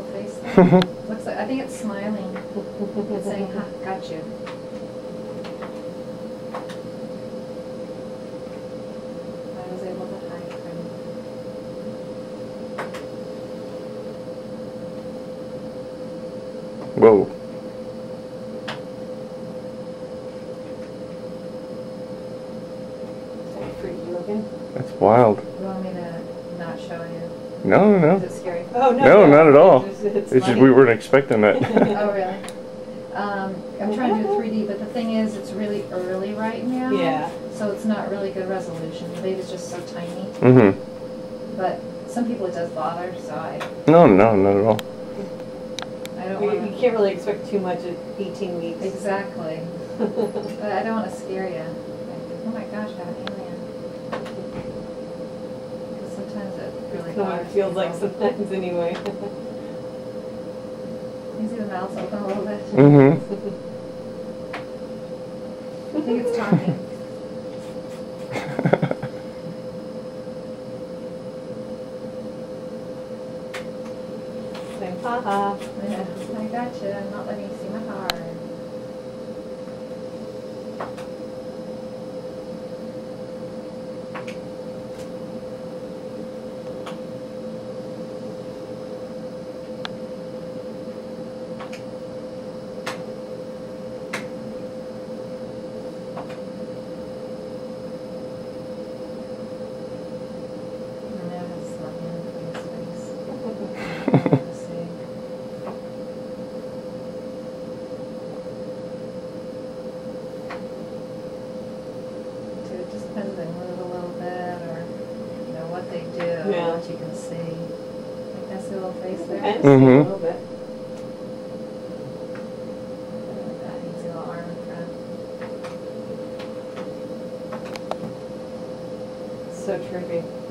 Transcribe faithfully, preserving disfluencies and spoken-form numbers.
face there? Looks like, I think it's smiling. It's saying, ha, got you. I was able to hide from you. Whoa. That's wild. You want me to not show you? No, no, Is no. it scary? Oh, no, No, no, not at all. It's, just, it's It's just we weren't expecting that. Oh, really? Um, I'm trying to do three D, but the thing is, it's really early right now. Yeah. So it's not really good resolution. The baby's just so tiny. Mm-hmm. But some people it does bother, so I, No, no, not at all. I don't You, want you to. can't really expect too much at eighteen weeks. Exactly. But I don't want to scare you. Like, oh my gosh, I have an alien. Because sometimes it really That's what it bothers feels like people. sometimes anyway. You see the mouth's open a little bit? Mm-hmm. I think it's talking. Saying, haha. Yeah, I got you. I'm not letting you see my heart. And now it's looking in his face. Let's see. So it just depends if they move a little bit or, you know, what they do, Yeah. what you can see. Like, that's the little face there. Okay, Mhm. a little bit. Like that, you can see the little arm in front. So trippy.